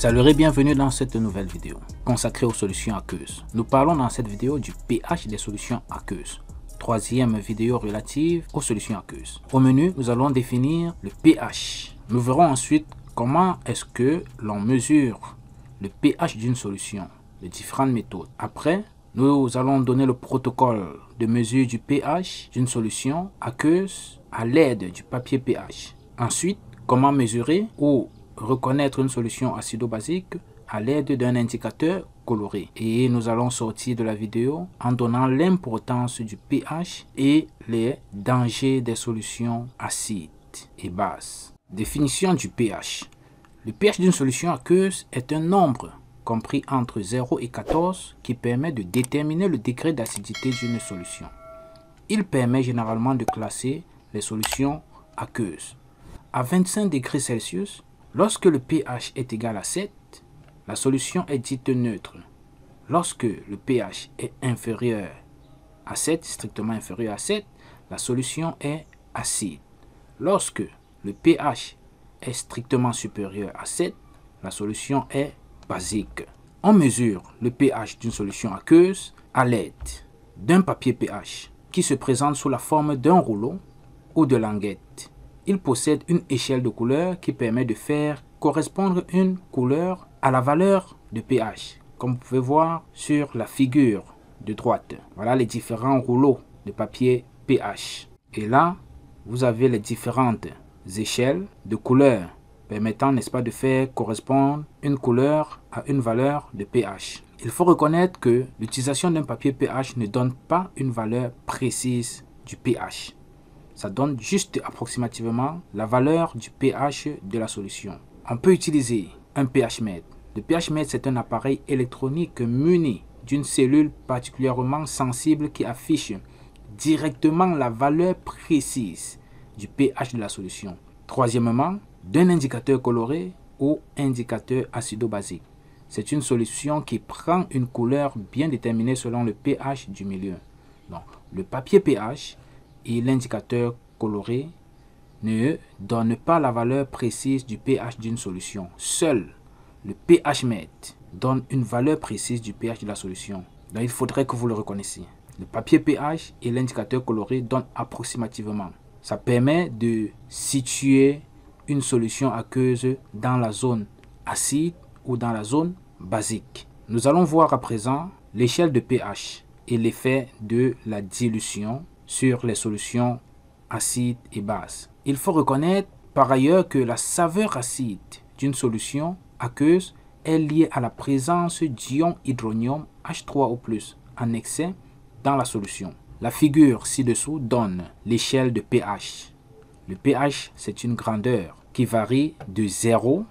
Salut et bienvenue dans cette nouvelle vidéo consacrée aux solutions aqueuses. Nous parlons dans cette vidéo du pH des solutions aqueuses. Troisième vidéo relative aux solutions aqueuses. Au menu, nous allons définir le pH. Nous verrons ensuite comment est-ce que l'on mesure le pH d'une solution, les différentes méthodes. Après, nous allons donner le protocole de mesure du pH d'une solution aqueuse à l'aide du papier pH. Ensuite, comment mesurer ou reconnaître une solution acido-basique à l'aide d'un indicateur coloré. Et nous allons sortir de la vidéo en donnant l'importance du pH et les dangers des solutions acides et bases. Définition du pH. Le pH d'une solution aqueuse est un nombre compris entre 0 et 14 qui permet de déterminer le degré d'acidité d'une solution. Il permet généralement de classer les solutions aqueuses. À 25 degrés Celsius, lorsque le pH est égal à 7, la solution est dite neutre. Lorsque le pH est inférieur à 7, strictement inférieur à 7, la solution est acide. Lorsque le pH est strictement supérieur à 7, la solution est basique. On mesure le pH d'une solution aqueuse à l'aide d'un papier pH qui se présente sous la forme d'un rouleau ou de languette. Il possède une échelle de couleurs qui permet de faire correspondre une couleur à la valeur de pH, comme vous pouvez voir sur la figure de droite. Voilà les différents rouleaux de papier pH. Et là, vous avez les différentes échelles de couleurs permettant, n'est-ce pas, de faire correspondre une couleur à une valeur de pH. Il faut reconnaître que l'utilisation d'un papier pH ne donne pas une valeur précise du pH. Ça donne juste approximativement la valeur du pH de la solution. On peut utiliser un pH-mètre. Le pH-mètre, c'est un appareil électronique muni d'une cellule particulièrement sensible qui affiche directement la valeur précise du pH de la solution. Troisièmement, d'un indicateur coloré ou indicateur acido-basique. C'est une solution qui prend une couleur bien déterminée selon le pH du milieu. Donc, le papier pH et l'indicateur coloré ne donnent pas la valeur précise du pH d'une solution. Seul le pH-mètre donne une valeur précise du pH de la solution. Donc il faudrait que vous le reconnaissiez. Le papier pH et l'indicateur coloré donnent approximativement. Ça permet de situer une solution aqueuse dans la zone acide ou dans la zone basique. Nous allons voir à présent l'échelle de pH et l'effet de la dilution sur les solutions acides et bases. Il faut reconnaître par ailleurs que la saveur acide d'une solution aqueuse est liée à la présence d'ion hydronium H3O+ en excès dans la solution. La figure ci-dessous donne l'échelle de pH. Le pH, c'est une grandeur qui varie de 0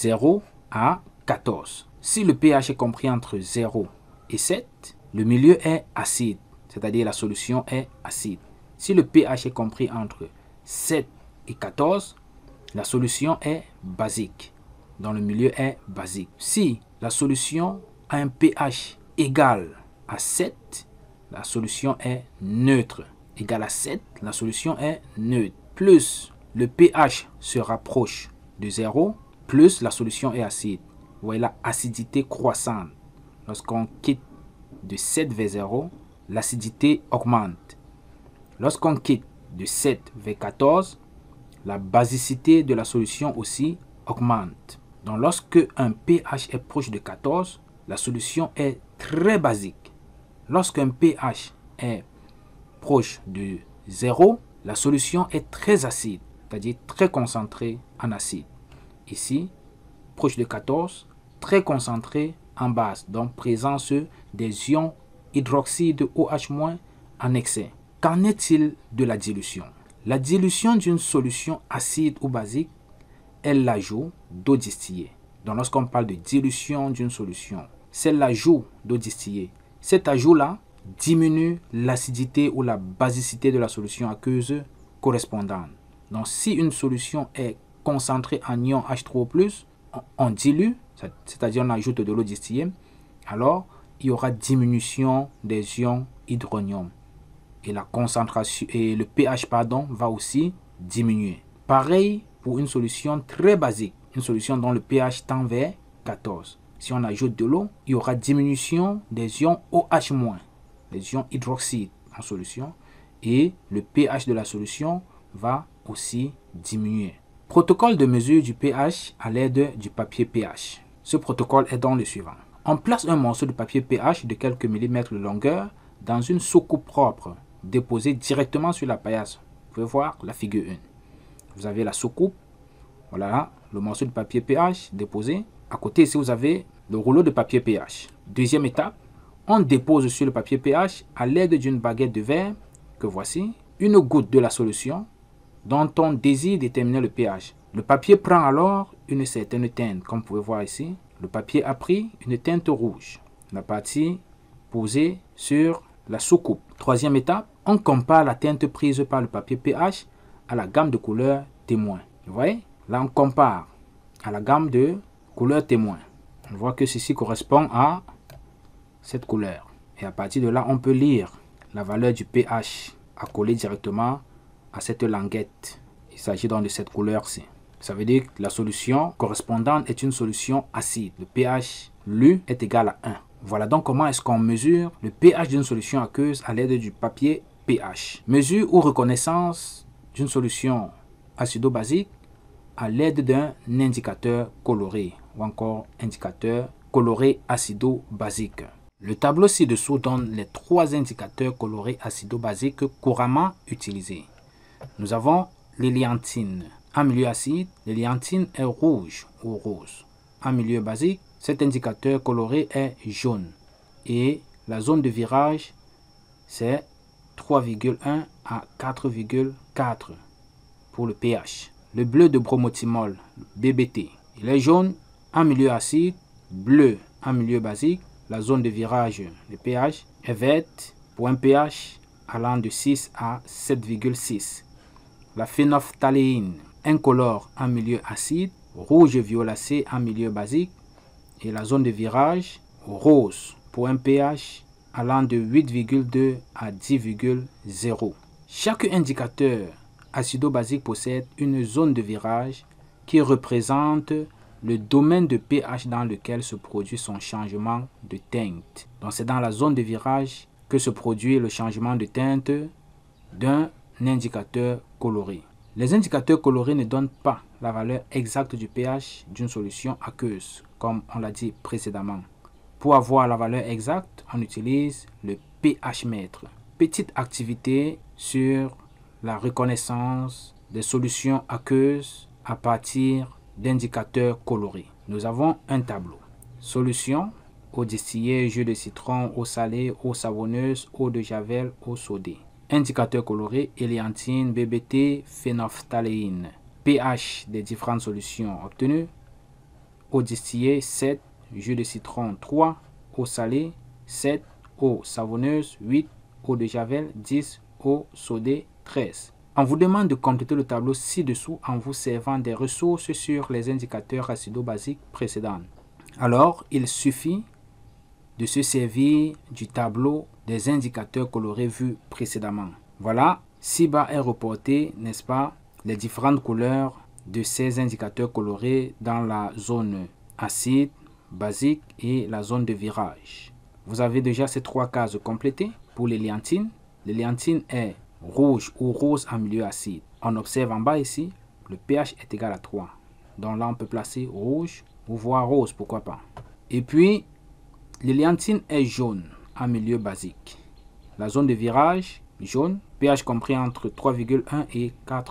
à 14. Si le pH est compris entre 0 et 7, le milieu est acide, c'est-à-dire la solution est acide. Si le pH est compris entre 7 et 14, la solution est basique, dont le milieu est basique. Si la solution a un pH égal à 7, la solution est neutre. Égal à 7, la solution est neutre. Plus le pH se rapproche de 0, plus la solution est acide. Vous voyez la acidité croissante. Lorsqu'on quitte de 7 vers 0, l'acidité augmente. Lorsqu'on quitte de 7 vers 14, la basicité de la solution aussi augmente. Donc lorsque un pH est proche de 14, la solution est très basique. Lorsqu'un pH est proche de 0, la solution est très acide, c'est-à-dire très concentrée en acide. Ici, proche de 14, très concentré en base, donc présence des ions hydroxyde OH- en excès. Qu'en est-il de la dilution? La dilution d'une solution acide ou basique est l'ajout d'eau distillée. Donc lorsqu'on parle de dilution d'une solution, c'est l'ajout d'eau distillée. Cet ajout-là diminue l'acidité ou la basicité de la solution aqueuse correspondante. Donc si une solution est concentrée en ion H3O+, on dilue, c'est-à-dire on ajoute de l'eau distillée, alors il y aura diminution des ions hydronium. Et la concentration et le pH va aussi diminuer. Pareil pour une solution très basique, une solution dont le pH tend vers 14. Si on ajoute de l'eau, il y aura diminution des ions OH-, les ions hydroxyde en solution, et le pH de la solution va aussi diminuer. Protocole de mesure du pH à l'aide du papier pH. Ce protocole est donc le suivant. On place un morceau de papier pH de quelques millimètres de longueur dans une soucoupe propre, déposée directement sur la paillasse. Vous pouvez voir la figure 1. Vous avez la soucoupe, voilà le morceau de papier pH déposé. À côté ici, vous avez le rouleau de papier pH. Deuxième étape, on dépose sur le papier pH à l'aide d'une baguette de verre que voici, une goutte de la solution dont on désire déterminer le pH. Le papier prend alors une certaine teinte, comme vous pouvez voir ici. Le papier a pris une teinte rouge. La partie posée sur la soucoupe. Troisième étape, on compare la teinte prise par le papier pH à la gamme de couleurs témoin. Vous voyez? Là, on compare à la gamme de couleurs témoin. On voit que ceci correspond à cette couleur. Et à partir de là, on peut lire la valeur du pH accolée directement à cette languette. Il s'agit donc de cette couleur-ci. Ça veut dire que la solution correspondante est une solution acide. Le pH lu est égal à 1. Voilà donc comment est-ce qu'on mesure le pH d'une solution aqueuse à l'aide du papier pH. Mesure ou reconnaissance d'une solution acido-basique à l'aide d'un indicateur coloré ou encore indicateur coloré acido-basique. Le tableau ci-dessous donne les 3 indicateurs colorés acido-basiques couramment utilisés. Nous avons l'hélianthine. En milieu acide, l'hélianthine est rouge ou rose. En milieu basique, cet indicateur coloré est jaune. Et la zone de virage, c'est 3,1 à 4,4 pour le pH. Le bleu de bromothymol, BBT, il est jaune en milieu acide, bleu en milieu basique. La zone de virage, le pH, est verte pour un pH allant de 6 à 7,6. La phénophtaléine, incolore en milieu acide, rouge violacé en milieu basique. Et la zone de virage, rose pour un pH allant de 8,2 à 10,0. Chaque indicateur acido-basique possède une zone de virage qui représente le domaine de pH dans lequel se produit son changement de teinte. Donc c'est dans la zone de virage que se produit le changement de teinte d'un indicateur coloré. Les indicateurs colorés ne donnent pas la valeur exacte du pH d'une solution aqueuse, comme on l'a dit précédemment. Pour avoir la valeur exacte, on utilise le pH mètre. Petite activité sur la reconnaissance des solutions aqueuses à partir d'indicateurs colorés. Nous avons un tableau. Solution, eau distillée, jus de citron, eau salée, eau savonneuse, eau de javel, eau sodée. Indicateur coloré, hélianthine, BBT, phénophtaléine. pH des différentes solutions obtenues. Eau distillée 7, jus de citron 3, eau salée 7, eau savonneuse 8, eau de javel 10, eau sodée 13. On vous demande de compléter le tableau ci-dessous en vous servant des ressources sur les indicateurs acido-basiques précédents. Alors, il suffit de se servir du tableau des indicateurs colorés vus précédemment. Voilà, ci-bas est reporté, n'est-ce pas, les différentes couleurs de ces indicateurs colorés dans la zone acide, basique et la zone de virage. Vous avez déjà ces 3 cases complétées. Pour l'hélianthine, l'hélianthine est rouge ou rose en milieu acide. On observe en bas ici, le pH est égal à 3. Donc là, on peut placer rouge ou voire rose, pourquoi pas. Et puis, l'hélianthine est jaune en milieu basique. La zone de virage, jaune, pH compris entre 3,1 et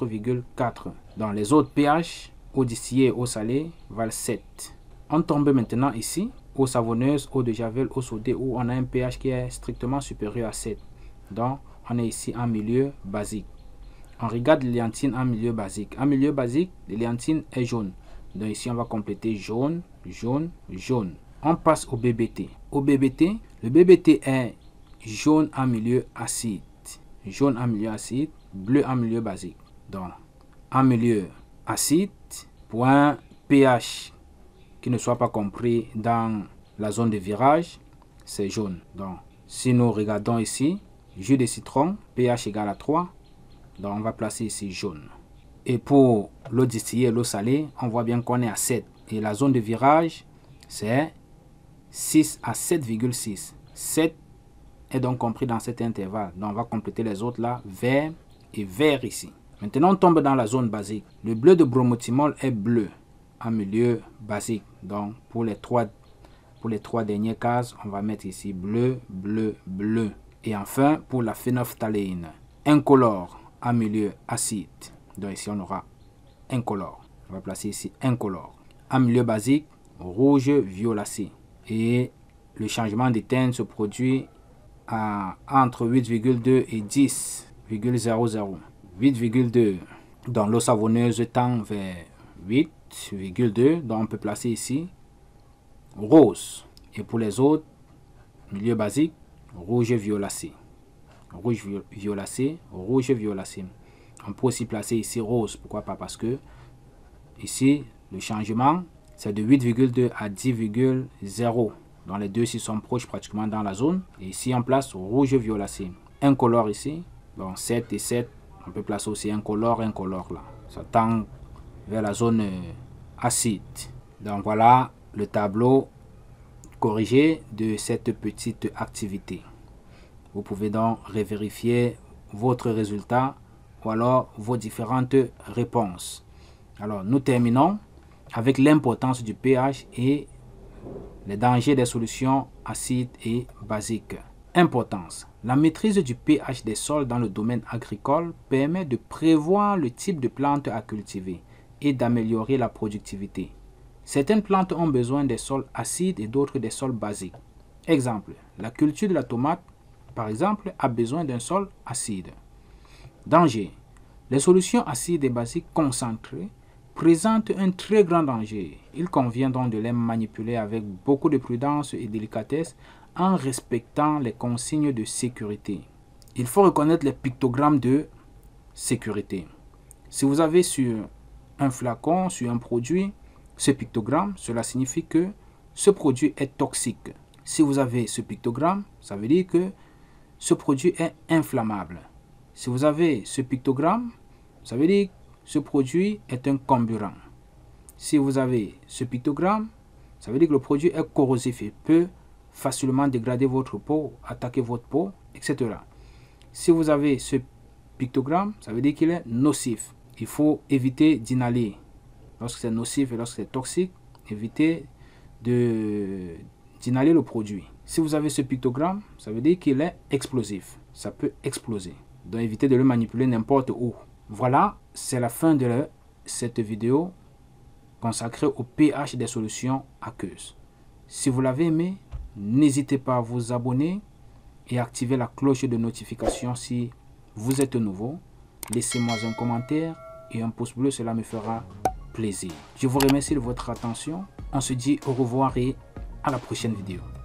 4,4. Dans les autres pH, eau distillée et eau salée, valent 7. On tombe maintenant ici, eau savonneuse, eau de javel, eau sodée, où on a un pH qui est strictement supérieur à 7. Donc, on est ici en milieu basique. On regarde l'hélianthine en milieu basique. En milieu basique, l'hélianthine est jaune. Donc ici, on va compléter jaune, jaune, jaune. On passe au BBT. Au BBT, le BBT est jaune en milieu acide. Jaune en milieu acide, bleu en milieu basique. Donc, en milieu acide, pour un pH qui ne soit pas compris dans la zone de virage, c'est jaune. Donc, si nous regardons ici, jus de citron, pH égal à 3. Donc, on va placer ici jaune. Et pour l'eau distillée et l'eau salée, on voit bien qu'on est à 7. Et la zone de virage, c'est 6 à 7,6. 7 est donc compris dans cet intervalle. Donc on va compléter les autres là, vert et vert ici. Maintenant on tombe dans la zone basique. Le bleu de bromothymol est bleu en milieu basique. Donc pour les trois dernières cases, on va mettre ici bleu, bleu, bleu. Et enfin pour la phénophtaléine, incolore en milieu acide. Donc ici on aura incolore. On va placer ici incolore. En milieu basique, rouge violacé. Et le changement de teinte se produit entre 8,2 et 10,00. 8,2. Donc l'eau savonneuse tend vers 8,2. Donc on peut placer ici rose. Et pour les autres, milieu basique, rouge violacé. Rouge violacé, rouge violacé. On peut aussi placer ici rose. Pourquoi pas? Parce que ici, le changement, c'est de 8,2 à 10,0. Donc les deux ici sont proches pratiquement dans la zone. Et ici, on place rouge violacé. Incolore ici. Donc 7 et 7. On peut placer aussi incolore là. Ça tend vers la zone acide. Donc voilà le tableau corrigé de cette petite activité. Vous pouvez donc revérifier votre résultat ou alors vos différentes réponses. Alors nous terminons avec l'importance du pH et les dangers des solutions acides et basiques. Importance. La maîtrise du pH des sols dans le domaine agricole permet de prévoir le type de plantes à cultiver et d'améliorer la productivité. Certaines plantes ont besoin des sols acides et d'autres des sols basiques. Exemple, la culture de la tomate, par exemple, a besoin d'un sol acide. Danger. Les solutions acides et basiques concentrées présentent un très grand danger. Il convient donc de les manipuler avec beaucoup de prudence et délicatesse en respectant les consignes de sécurité. Il faut reconnaître les pictogrammes de sécurité. Si vous avez sur un flacon, sur un produit, ce pictogramme, cela signifie que ce produit est toxique. Si vous avez ce pictogramme, ça veut dire que ce produit est inflammable. Si vous avez ce pictogramme, ça veut dire que ce produit est un comburant. Si vous avez ce pictogramme, ça veut dire que le produit est corrosif et peut facilement dégrader votre peau, attaquer votre peau, etc. Si vous avez ce pictogramme, ça veut dire qu'il est nocif. Il faut éviter d'inhaler. Lorsque c'est nocif et lorsque c'est toxique, évitez d'inhaler le produit. Si vous avez ce pictogramme, ça veut dire qu'il est explosif. Ça peut exploser. Donc évitez de le manipuler n'importe où. Voilà, c'est la fin de cette vidéo consacrée au pH des solutions aqueuses. Si vous l'avez aimé, n'hésitez pas à vous abonner et activer la cloche de notification si vous êtes nouveau. Laissez-moi un commentaire et un pouce bleu, cela me fera plaisir. Je vous remercie de votre attention. On se dit au revoir et à la prochaine vidéo.